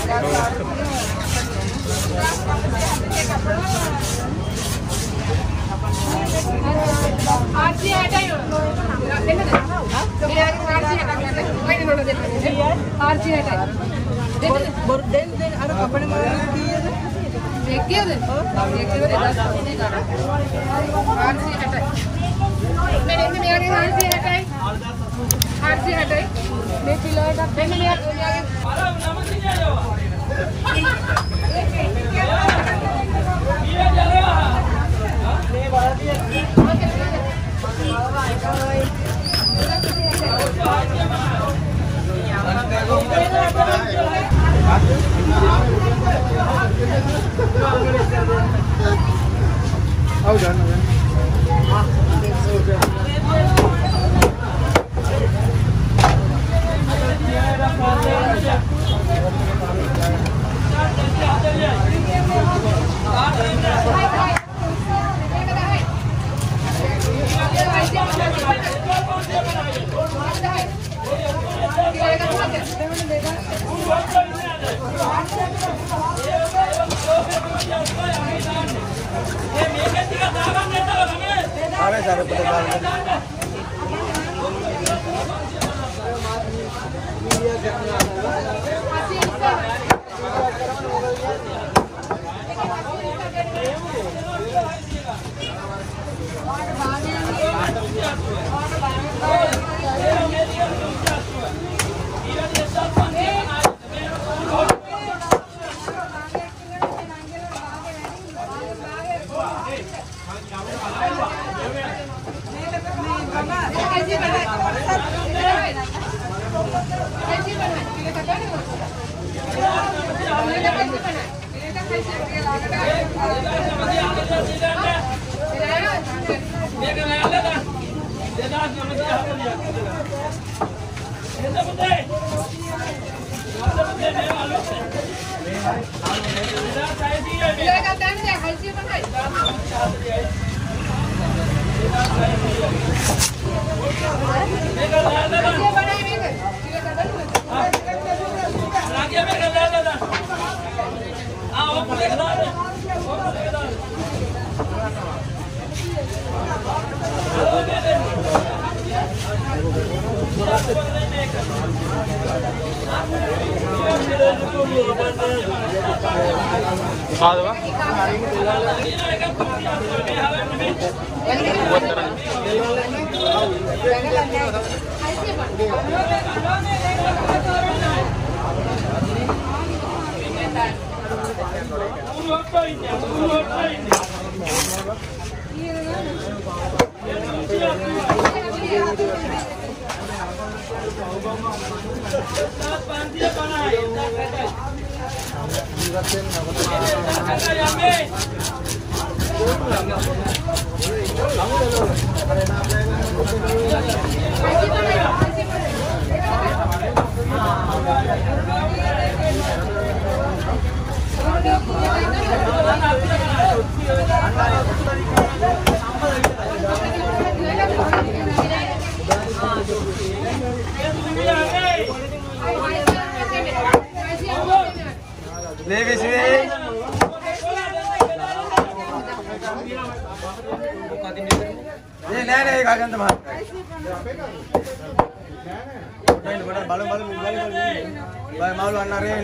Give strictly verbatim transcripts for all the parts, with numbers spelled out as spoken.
RC हटा ही हो देना दे मेरे आगे आरसी हटा कर दे कोई नहीं नोट दे आरसी हटा दे बोल दे दे अरे अपने मार की है देख के दे देख के दे आरसी हटा मेरे मेरे आगे आरसी हटा आरसी हटा मैं पिलो का मैंने मेरे आगे अरे नमस्ते जाओ ये जा रहा नहीं बड़ा दिया आओ जाना सारे सारे ले बेसी ये नहीं नहीं कागज तो मार नहीं बड़ा बालू बालू बालू बालू मालू अन्ना रे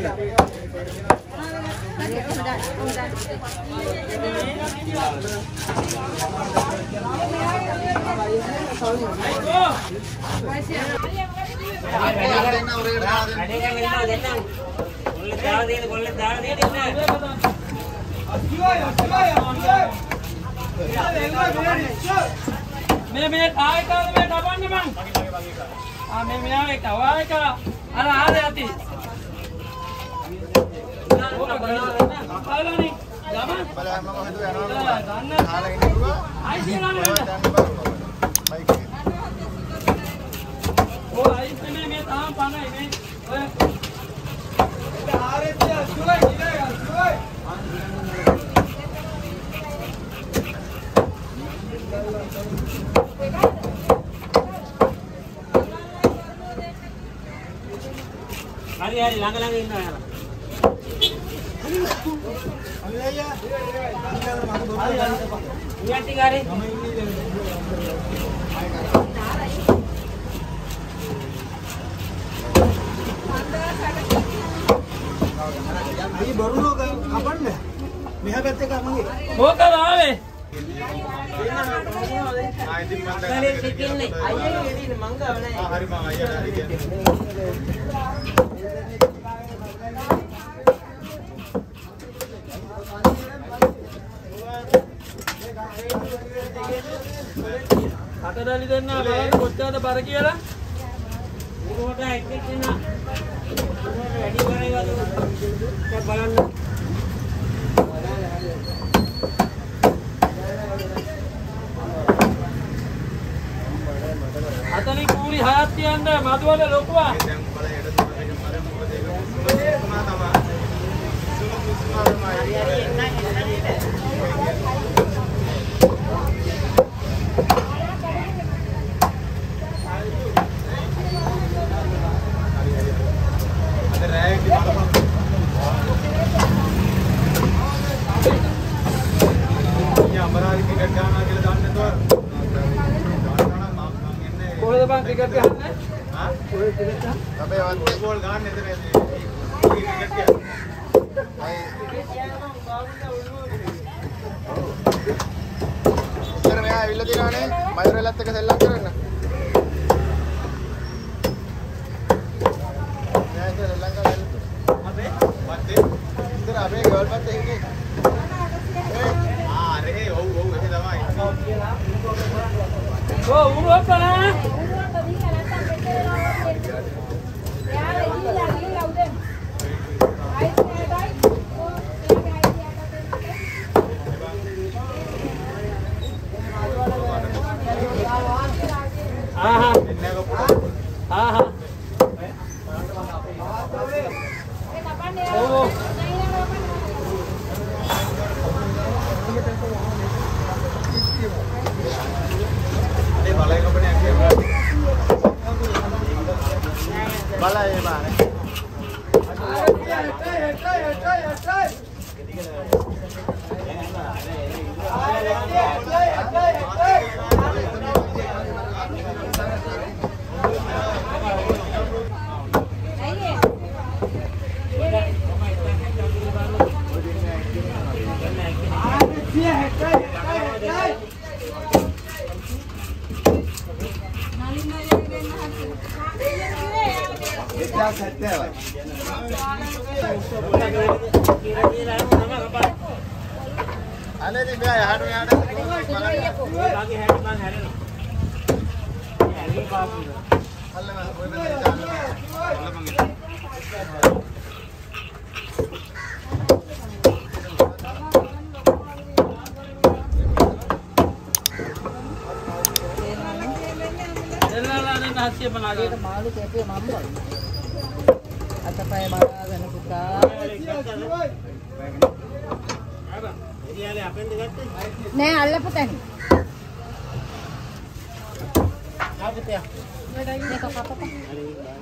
मैं मैं आए का मैं डबल नहीं बन आ मैं मैं आए का आए का अरे आ जाती वो खाला नहीं जामा බලන්න මොකද යනවා खाලා ඉන්න පුළුවන් आइस ना बाइक वो आइस में मैं ताम पाना है मैं हारे से सुबह गिरेगा सुबह हरी हरी लंग लंग इन्ना यार අයි බරුණෝ කපන්න මෙහා පැත්තේ කමගේ මොකද ආවේ ආයෙත් මම දැන් අයියගේ එදින මං ගාව නෑ ආ හරි මම අයියට හරි කියන්නේ අතදලි දෙන්න බලන්න කොච්චරද බර කියලා උඩට එක්ක දෙන්න වැඩි කරේ වද බලන්න අතනි කූරි හයක් තියන්න මදුවල ලොකුවා දැන් බලය එඩ තුන දෙක මර මොකද ඒක මුස්තුමා තමයි මුස්තුමා තමයි හරි හරි එන්න එන්න කොහෙද බං ක්‍රිකට් ගහන්නේ? හා? කොහෙද ක්‍රිකට් ගහන්නේ? අපේ වත් බෝල් ගන්න එතන ක්‍රිකට් එක. අය ඉතර මෙයා ඇවිල්ලා දිනවනේ මයුරෙලත් එක්ක සෙල්ලම් කරන්න. මෙයා ඉතර සෙල්ලම් කරලා අපේ වත්තේ ඉතර අපේ ගෝල් පත්තේ ඉන්නේ. ආ රේ ඔව් ඔව් ඒක තමයි. ඕ උරුවක් බලන්න. ආහා ආහා ඕ අනේ බලය කපන්නේ කියලා. බලය බානේ. අනේ ඉතින් මෙයා යහට යහට වාගේ හැටි මං හැරෙනවා. ඇලි පාපු. අල්ලම ඔය බෙන්දේ දාන්න. අල්ලමන් ඉතින්. දෙන්නලා දෙන්න හත්සිය පනහකට මාළු කැපුවේ මම බයි. අතපය බලාගෙන පුතා. නෑ අල්ලපු තැන. ආපතේ. මේක කපපන්.